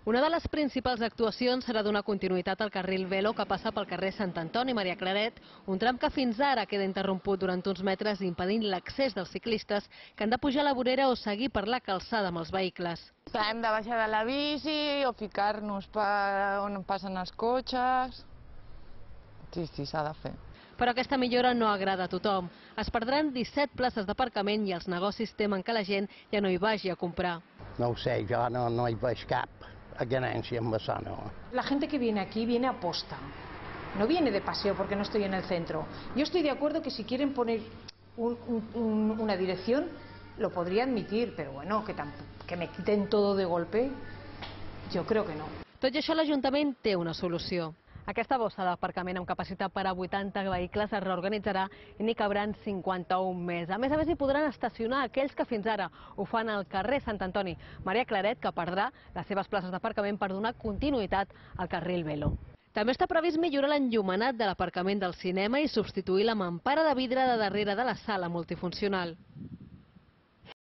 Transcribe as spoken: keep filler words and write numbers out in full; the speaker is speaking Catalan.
Una de les principals actuacions serà donar continuïtat al carril Velo que passa pel carrer Sant Antoni Maria Claret, un tram que fins ara queda interromput durant uns metres impedint l'accés dels ciclistes que han de pujar a la vorera o seguir per la calçada amb els vehicles. Clar, hem de baixar de la bici o ficar-nos per on passen els cotxes. Sí, sí, s'ha de fer. Però aquesta millora no agrada a tothom. Es perdran disset places d'aparcament i els negocis temen que la gent ja no hi vagi a comprar. No ho sé, jo no, no hi veig cap ganancia en això, no. La gente que viene aquí viene a posta. No viene de paseo porque no estoy en el centro. Yo estoy de acuerdo que si quieren poner un, un, una dirección, lo podría admitir, pero bueno, que, que me quiten todo de golpe, yo creo que no. Tot i això, l'Ajuntament té una solució. Aquesta bossa d'aparcament amb capacitat per a vuitanta vehicles es reorganitzarà i n'hi cabran cinquanta-un més. A més a més, hi podran estacionar aquells que fins ara ho fan al carrer Sant Antoni Maria Claret, que perdrà les seves places d'aparcament per donar continuïtat al carril Velo. També està previst millorar l'enllumenat de l'aparcament del cinema i substituir la mampara de vidre de darrere de la sala multifuncional.